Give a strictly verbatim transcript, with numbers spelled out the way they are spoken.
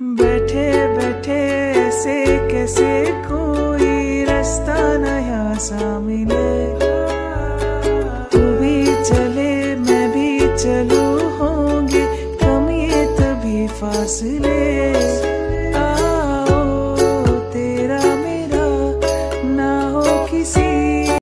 बैठे बैठे ऐसे कैसे कोई रास्ता नया सा मिले। तू भी चले मैं भी चलूं, होंगे कम ये तभी फासले।